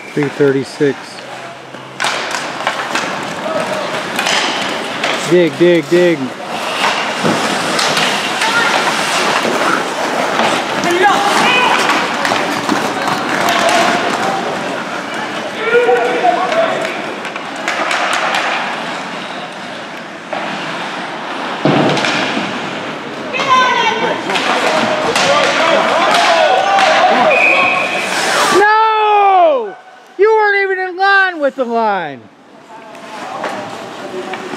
336. Dig, dig, dig. No! You weren't even in line with the line.